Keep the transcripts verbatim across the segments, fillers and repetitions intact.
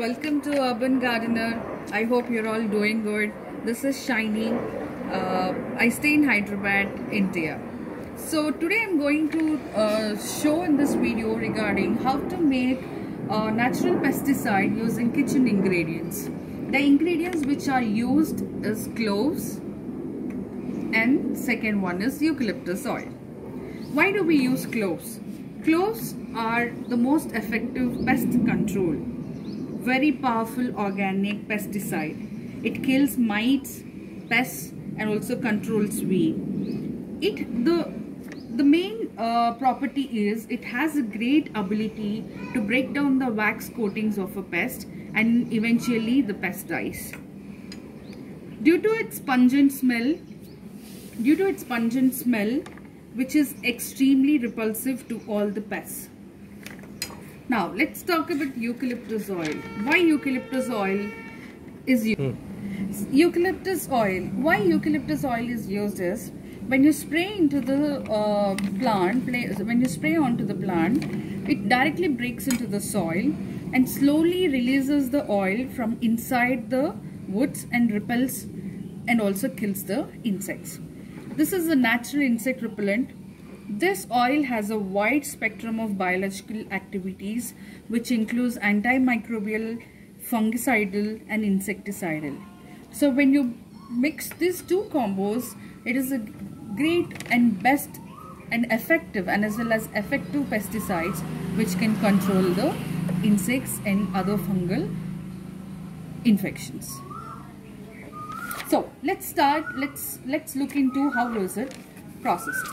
welcome to Urban Gardener. I hope you're all doing good. This is Shiny. Uh, I stay in Hyderabad, India. So today I'm going to uh, show in this video regarding how to make a natural pesticide using kitchen ingredients. The ingredients which are used is cloves and second one is eucalyptus oil. Why do we use cloves? Cloves are the most effective pest control. Very powerful organic pesticide. It kills mites, pests and also controls weed. It the the main uh, property is it has a great ability to break down the wax coatings of a pest and eventually the pest dies. Due to its pungent smell, due to its pungent smell, which is extremely repulsive to all the pests. Now let's talk about eucalyptus oil. Why eucalyptus oil is used? Hmm. Eucalyptus oil. Why eucalyptus oil is used is when you spray into the uh, plant, when you spray onto the plant, it directly breaks into the soil and slowly releases the oil from inside the woods and repels and also kills the insects. This is a natural insect repellent. This oil has a wide spectrum of biological activities which includes antimicrobial, fungicidal and insecticidal. So when you mix these two combos, it is a great and best and effective and as well as effective pesticides which can control the insects and other fungal infections. So let's start, let's let's look into how is it processed.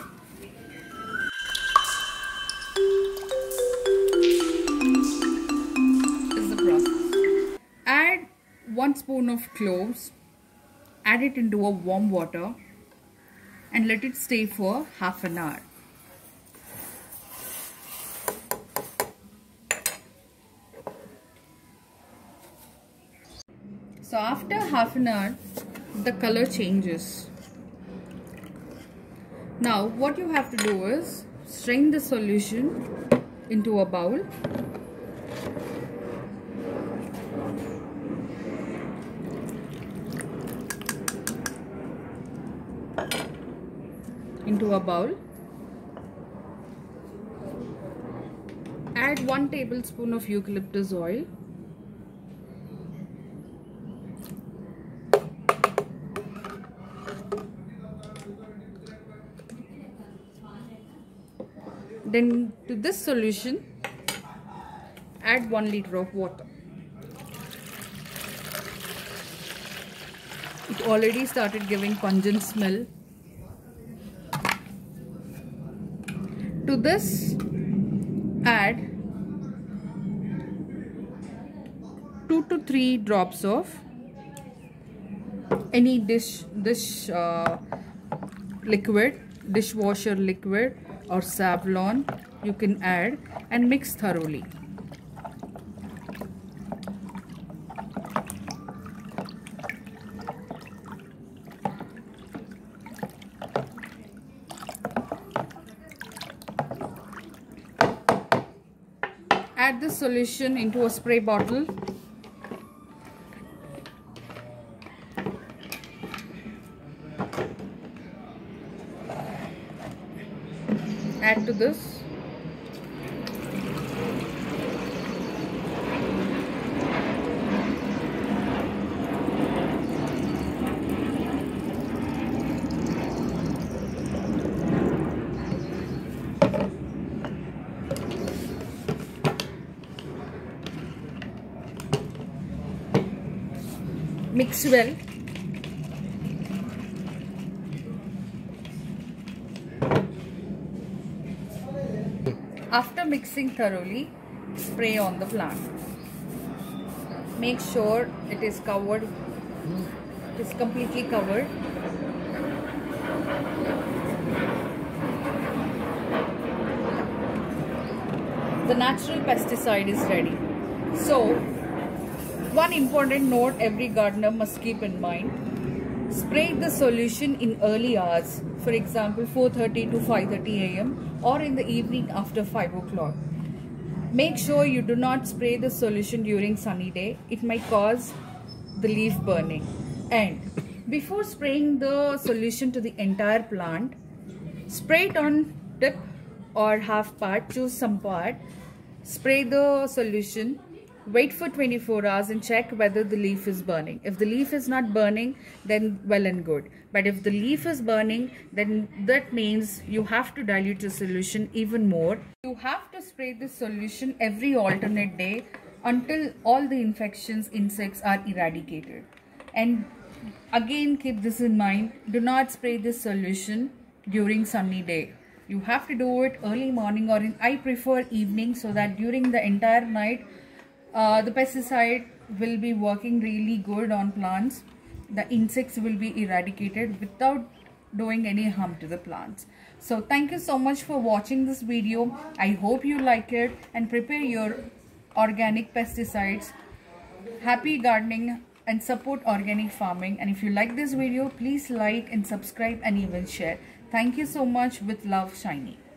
This is the process. Add one spoon of cloves, add it into a warm water and let it stay for half an hour. So after half an hour, the color changes. Now what you have to do is strain the solution into a bowl. Into a bowl. Add one tablespoon of eucalyptus oil. Then to this solution, add one liter of water. It already started giving pungent smell. To this, add two to three drops of any dish dish uh, liquid, dishwasher liquid or Savlon. You can add and mix thoroughly. Add the solution into a spray bottle. Add to this. Mix well. After mixing thoroughly, spray on the plant. Make sure it is covered, it is completely covered. The natural pesticide is ready. So, one important note every gardener must keep in mind. Spray the solution in early hours, for example four thirty to five thirty A M or in the evening after five o'clock. Make sure you do not spray the solution during sunny day. It might cause the leaf burning. And before spraying the solution to the entire plant, spray it on tip or half part, choose some part, spray the solution, wait for twenty-four hours and check whether the leaf is burning. If the leaf is not burning, then well and good. But if the leaf is burning, then that means you have to dilute the solution even more. You have to spray this solution every alternate day until all the infections, insects are eradicated. And again, keep this in mind, do not spray this solution during sunny day. You have to do it early morning, or in I prefer evening, so that during the entire night uh, the pesticide will be working really good on plants. The insects will be eradicated without doing any harm to the plants. So thank you so much for watching this video. I hope you like it and prepare your organic pesticides. Happy gardening and support organic farming. And if you like this video, please like and subscribe and even share. Thank you so much. With love, Shiny.